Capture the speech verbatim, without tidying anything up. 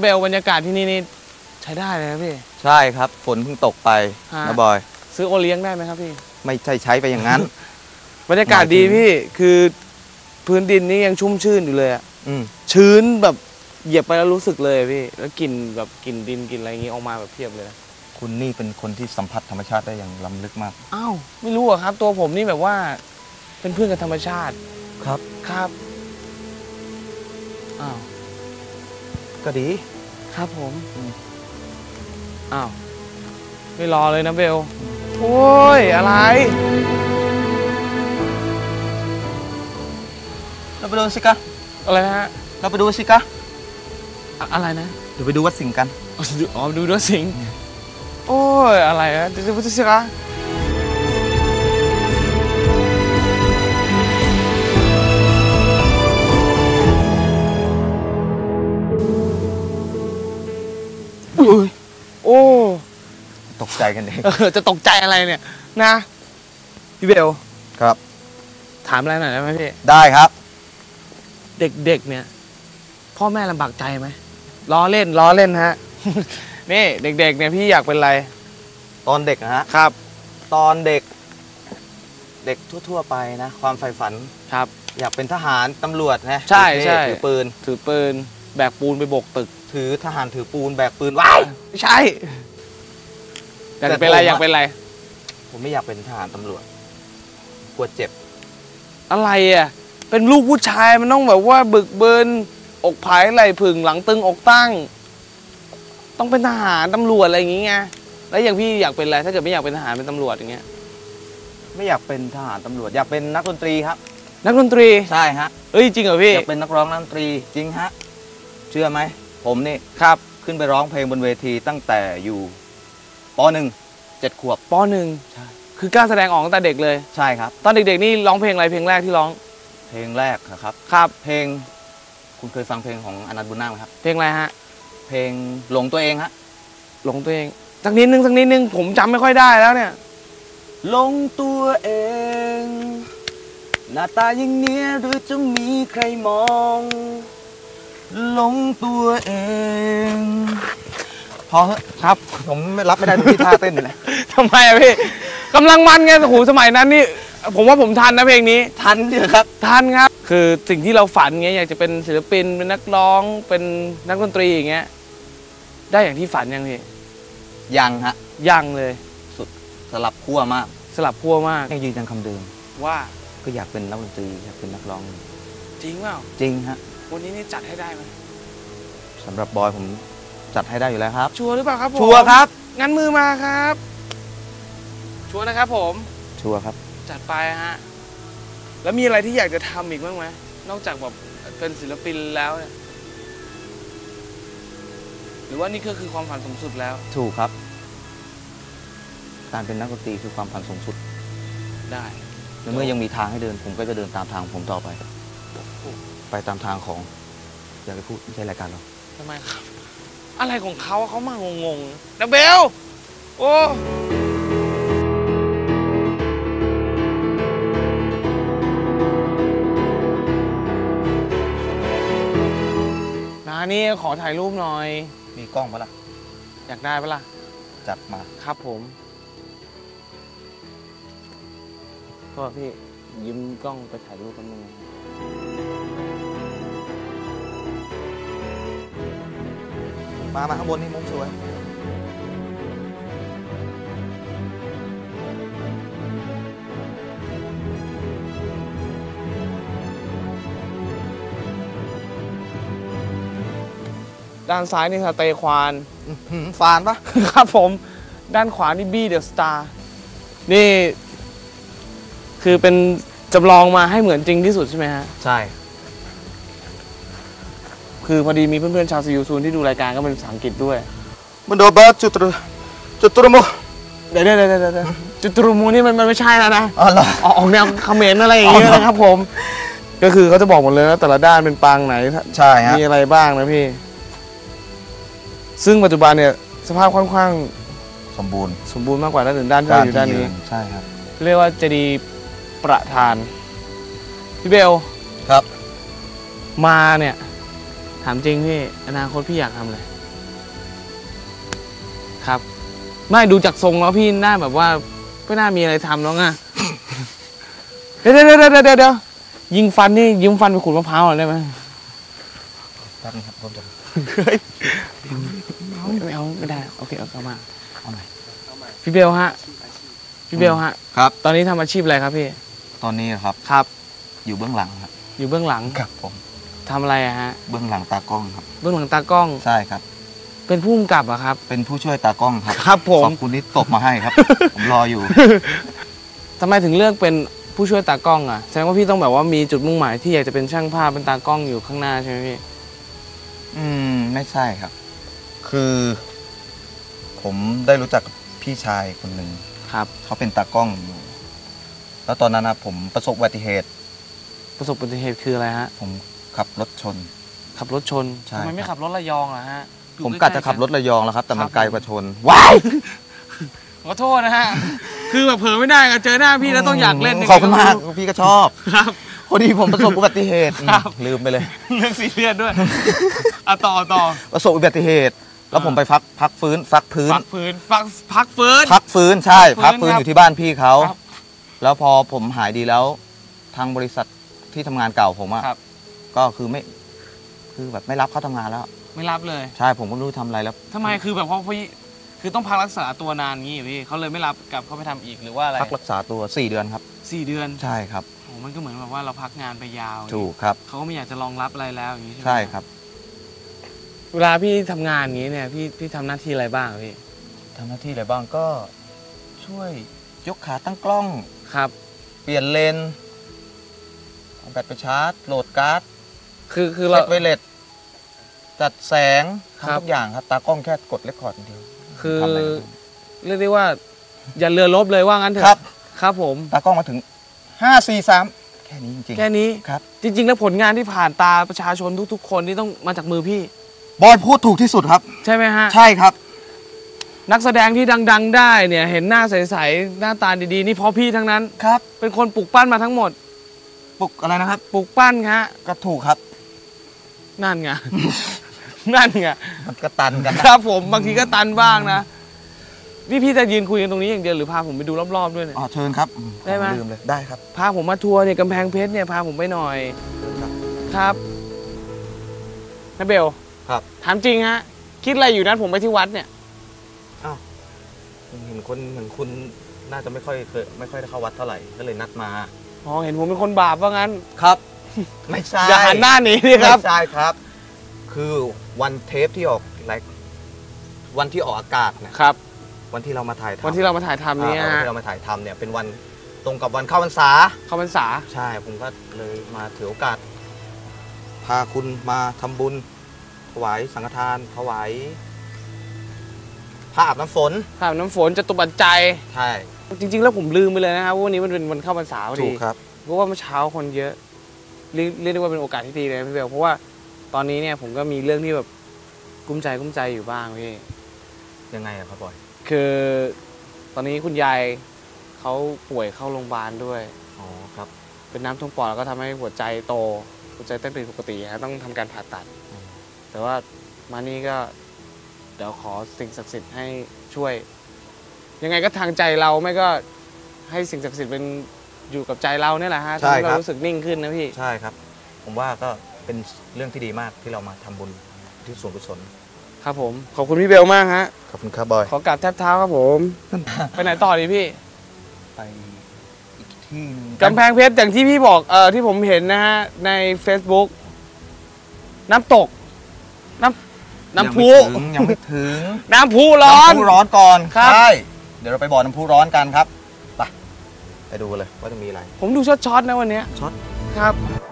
เบลบรรยากาศที่นี่นี่ใช้ได้เลยนะพี่ใช่ครับฝนเพิ่งตกไปนะบอยซื้อโอเลี้ยงได้ไหมครับพี่ไม่ใช่ใช้ไปอย่างนั้นบรรยากาศดีพี่คือพื้นดินนี่ยังชุ่มชื่นอยู่เลยอ่ะชื้นแบบเหยียบไปแล้วรู้สึกเลยพี่แล้วกลิ่นแบบกลิ่นดินกลิ่นอะไรอย่างงี้ออกมาแบบเพียบเลยนะคุณนี่เป็นคนที่สัมผัสธรรมชาติได้อย่างล้ำลึกมากอ้าวไม่รู้อะครับตัวผมนี่แบบว่าเป็นเพื่อนกับธรรมชาติครับครับอ้าวก็ดีครับผมอ้าวไม่รอเลยนะเบลโอ้ยอะไรเราไปดูสิกะอะไรนะฮะเราไปดูสิกะอะไรนะเดี๋ยวไปดูวัดสิงห์กันอ๋อดูวัดสิงห์โอ้ยอะไรนะเดี๋ยวไปดูสิกะอุ้ยโอ้ตกใจกันเองจะตกใจอะไรเนี่ยนะพี่เบลครับถามอะไรหน่อยได้ไหมพี่ได้ครับเด็กๆเนี่ยพ่อแม่ลำบากใจไหมล้อเล่นล้อเล่นฮะนี่เด็กๆเนี่ยพี่อยากเป็นอะไรตอนเด็กนะฮะครับตอนเด็กเด็กทั่วๆไปนะความใฝ่ฝันครับอยากเป็นทหารตำรวจนะใช่ใช่ถือปืนถือปืนแบกปูนไปโบกตึกถือทหารถือปูนแบกปืนว้ายไม่ใช่อยากเป็นอะไรอยากเป็นอะไรผมไม่อยากเป็นทหารตำรวจกลัวเจ็บอะไรอ่ะเป็นลูกผู้ชายมันต้องแบบว่าบึกเบินอกผายไหล่ผึ่งหลังตึงอกตั้งต้องเป็นทหารตำรวจอะไรอย่างเงี้ยแล้วอย่างพี่อยากเป็นอะไรถ้าเกิดไม่อยากเป็นทหารเป็นตำรวจอย่างเงี้ยไม่อยากเป็นทหารตำรวจอยากเป็นนักดนตรีครับนักดนตรีใช่ฮะเอ้ยจริงเหรอพี่อยากเป็นนักร้องนักดนตรีจริงฮะเชื่อไหมผมนี่ครับขึ้นไปร้องเพลงบนเวทีตั้งแต่อยู่ป.หนึ่ง เจ็ดขวบป.หนึ่งใช่คือกล้าแสดงออกตั้งแต่เด็กเลยใช่ครับตอนเด็กๆนี่ร้องเพลงอะไรเพลงแรกที่ร้องเพลงแรกครับครับเพลงคุณเคยฟังเพลงของอนันต์บุญนาคไหมครับเพลงอะไรฮะเพลงหลงตัวเองฮะหลงตัวเองสักนิดนึงสักนิดนึงผมจำไม่ค่อยได้แล้วเนี่ยหลงตัวเองหน้าตาอย่างเนี้ยหรือจะมีใครมองหลงตัวเองพอครับผมไม่รับไม่ได้ที่ท่าเต้นเลยทำไมอะพี่กำลังมันไงโอ้โหสมัยนั้นนี่ผมว่าผมทันนะเพลงนี้ทันเถอะครับทันครับคือสิ่งที่เราฝันเงี้ยอยากจะเป็นศิลปินเป็นนักร้องเป็นนักดนตรีอย่างเงี้ยได้อย่างที่ฝันยังพี่ยังฮะยังเลยสุดสลับขั้วมากสลับขั้วมากยังยืนยันคำเดิมว่าก็อยากเป็นนักดนตรีอยากเป็นนักร้องจริงเปล่าจริงฮะวันนี้นี่จัดให้ได้ไหมสำหรับบอยผมจัดให้ได้อยู่แล้วครับชัวร์หรือเปล่าครับผมชัวร์ครับงั้นมือมาครับชัวร์นะครับผมชัวร์ครับจัดไปฮะแล้วมีอะไรที่อยากจะทำอีกบ้างไหมนอกจากแบบเป็นศิลปินแล้วเนี่ยหรือว่านี่ก็คือความฝันสูงสุดแล้วถูกครับการเป็นนักดนตรีคือความฝันสูงสุดได้ในเมื่อยังมีทางให้เดินผมก็จะเดินตามทางผมต่อไปไปตามทางของอยากจะพูดไม่ใช่รายการเราทำไมครับอะไรของเขาเขามางงๆดับเบลโอ้นานี่ขอถ่ายรูปหน่อยมีกล้องปะล่ะอยากได้ปะล่ะจัดมาครับผมโทษพี่ยืมกล้องไปถ่ายรูปกันนึงมามาข้างบนนี่มุมสวยด้านซ้ายนี่สเตย์ควานฟานปะครับผมด้านขวานี่บี้เดอะสตาร์นี่คือเป็นจำลองมาให้เหมือนจริงที่สุดใช่ไหมฮะใช่คือพอดีมีเพื่อนๆชาวซีอูซูนที่ดูรายการก็เป็นภาษาอังกฤษด้วยมันโดบัสจุดจุดตุรมุเดี๋ยวเดี๋ยวเดี๋ยวเดี๋ยวจุดตุรมุนี่มันมันไม่ใช่แล้วนะอ๋อเหรอออกแนวเขมรอะไรอย่างเงี้ยนะครับผมก็คือเขาจะบอกหมดเลยนะแต่ละด้านเป็นปางไหนใช่ฮะมีอะไรบ้างนะพี่ซึ่งปัจจุบันเนี่ยสภาพค่อนข้างสมบูรณ์สมบูรณ์มากกว่าด้านอื่นด้านที่อยู่ด้านนี้ใช่ครับเรียกว่าเจดีย์ประธานพี่เบลครับมาเนี่ยถามจริงพี่อนาคตพี่อยากทำอะไรครับไม่ดูจากทรงแล้วพี่หน้าแบบว่าไม่น่ามีอะไรทำแล้วไง เดี๋ยวเดี๋ยวเดี๋ยวเดี๋ยวเดี๋ยวยิงฟันนี่ยิงฟันไปขูดมะพร้าวหน่อยได้ไหมแป๊บนึงครับผมจะเฮ้ยไม่เอาไม่ได้โอเคเอาเข้ามาเอาใหม่พี่เบลฮะพี่เบลฮะครับตอนนี้ทำอาชีพอะไรครับพี่ตอนนี้ครับครับอยู่เบื้องหลังครับอยู่เบื้องหลังครับผมทำอะไรอะฮะเบื้องหลังตากล้องครับเบื้องหลังตากล้องใช่ครับเป็นผู้กำกับอะครับเป็นผู้ช่วยตากล้องครับครับผมขอบคุณที่ตบมาให้ครับ ผมรออยู่ทำไมถึงเลือกเป็นผู้ช่วยตากล้องอะแสดงว่าพี่ต้องแบบว่ามีจุดมุ่งหมายที่อยากจะเป็นช่างภาพเป็นตากล้องอยู่ข้างหน้าใช่ไหมพี่อืมไม่ใช่ครับ คือ ผมได้รู้จักกับพี่ชายคนหนึ่งครับเขาเป็นตากล้องอยู่ แล้วตอนนั้นนะผมประสบอุบัติเหตุประสบอุบัติเหตุคืออะไรฮะผมขับรถชนขับรถชนใช่ทำไมไม่ครัขับบรถระยองอะฮะอยู่ผมใล้กะๆจะขับรถระยองแล้วครับ แต่มันครับไกลกว่าชน ว้ายขอโทษนะฮะ คือแบบเผลอไม่ได้อะเจอหน้าพี่แล้วต้องอยากเล่นยังไงขอบคุณมากไรู้พี่ก็ชอบครับพอดีผมประสบอุบัติเหตุครับลืมไปเลยเรื่องซีเรียสด้วยอะต่อต่อประสบอุบัติเหตุ แล้วผมไปพักพักฟื้นฟักพื้นพักฟื้นพักพักฟื้นพักฟื้นใช่พัพักกฟื้ฟื้นนครับอยู่ที่บ้านพี่เขาครับแล้วพอผมหายดีแล้ว ทางบริษัทที่ทำงานเก่าผมอะครับก็คือไม่คือแบบไม่รับเข้าทำงานแล้วไม่รับเลยใช่ผมก็ไม่รู้ทำอะไรแล้วทำไมคือแบบว่าพี่คือต้องพักรักษาตัวนานงี้เหรอพี่เขาเลยไม่รับกลับเข้าไปทำอีกหรือว่าอะไรพักรักษาตัวสี่เดือนครับสี่เดือนใช่ครับโอ้มันก็เหมือนแบบว่าเราพักงานไปยาวถูกครับเขาก็ไม่อยากจะรองรับอะไรแล้วอย่างนี้ใช่ไหมใช่ครับเวลาพี่ทำงานอย่างนี้เนี่ยพี่พี่ทำหน้าที่อะไรบ้างพี่ทำหน้าที่อะไรบ้างก็ช่วยยกขาตั้งกล้องครับเปลี่ยนเลนเอาแบตไปชาร์จ โหลดการ์ดคือคือเซเราตไวเลสจัดแสงครับทำทุกอย่างครับ ตากล้องแค่กดเรคคอร์ดอย่างเดียวคือทำอะไรไม่รู้เรียกได้ว่า อย่าเรือลบเลยว่างั้นเถอะครับครับผมตากล้องมาถึงห้า สี่ สามแค่นี้จริงแค่นี้ๆครับจริง ๆ แล้วผลงานที่ผ่านตาประชาชนทุก ๆ คนนี่ต้องมาจากมือพี่บอยพูดถูกที่สุดครับใช่ไหมฮะใช่ครับนักแสดงที่ดัง ๆ ได้เนี่ยเห็นหน้าใสๆหน้าตาดีๆนี่เพราะพี่ทั้งนั้นครับเป็นคนปลูกปั้นมาทั้งหมดปลุกอะไรนะครับปลูกปั้นฮะก็ถูกครับนั่นไง นั่นไงมันก็ตันกันนะครับผมบางทีก็ตันบ้างนะนี่พี่จะยืนคุยกันตรงนี้อย่างเดียวหรือพาผมไปดูรอบๆด้วยเนี่ยอ๋อเชิญครับได้ไหมลืมเลยได้ครับพาผมมาทัวร์เนี่ยกำแพงเพชรเนี่ยพาผมไปหน่อยครับครับนาเบลครับถามจริงฮะคิดอะไรอยู่นั้นผมไปที่วัดเนี่ยเห็นคนเห็นคุณน่าจะไม่ค่อยเคยไม่ค่อยได้เข้าวัดเท่าไหร่ก็เลยนัดมาอ๋อเห็นผมเป็นคนบาปว่างั้นครับ ไม่ใช่อย่าหันหน้าหนีดิครับไม่ใช่ครับ คือวันเทปที่ออกไลฟ์วันที่ออกอากาศเนี่ยครับวันที่เรามาถ่ายทำวันที่เรามาถ่ายทำเนี่ยอ่าวันฮะที่เรามาถ่ายทำเนี่ยเป็นวันตรงกับวันเข้าพรรษาเข้าพรรษาใช่ผมก็เลยมาถือโอกาส พาคุณมาทำบุญถวายสังฆทานถวายผ้าอาบน้ำฝนถามน้ำฝนจะตุปัจจัยใช่จริง ๆ แล้วผมลืมไปเลยนะครับว่าวันนี้มันเป็นวันเข้าพรรษาพอถูดีกครับเพราะว่าเมื่อเช้าคนเยอะเรียกเรียกได้ว่าเป็นโอกาสที่ดีเลยนะพี่เบลเพราะว่าตอนนี้เนี่ยผมก็มีเรื่องที่แบบกุ้มใจกุ้มใจอยู่บ้างพี่ยังไงอะครับบอยคือตอนนี้คุณยายเขาป่วยเข้าโรงพยาบาลด้วยอ๋อครับเป็นน้ำท่วมปอดแล้วก็ทำให้หัวใจโตหัวใจเต้นผิดปกติฮะต้องทำการผ่าตัดอืมแต่ว่ามานี่ก็เดี๋ยวขอสิ่งศักดิ์สิทธิ์ให้ช่วย ยังไงก็ทางใจเราไม่ก็ให้สิ่งศักดิ์สิทธิ์เป็นอยู่กับใจเราเนี่ยแหละฮะทำให้เรารู้สึกนิ่งขึ้นนะพี่ใช่ครับ ผมว่าก็เป็นเรื่องที่ดีมากที่เรามาทำบุญที่ส่วนกุศลครับผมขอบคุณพี่เบลมากฮะขอบคุณครับบอยขอกราบแทบเท้าครับผมไปไหนต่อดีพี่ไปอีกที่หนึงกำแพงเพชรอย่างที่พี่บอกเออที่ผมเห็นนะฮะใน Facebook น้ำตก น้ำน้ำพุยังไม่ถึงน้ำพุร้อนน้ำพุร้อนก่อนครับใช่เดี๋ยวเราไปบ่อน้ำพุร้อนกันครับไปไปดูกันเลยว่าจะมีอะไรผมดูช็อตๆนะวันเนี้ยช็อตครับ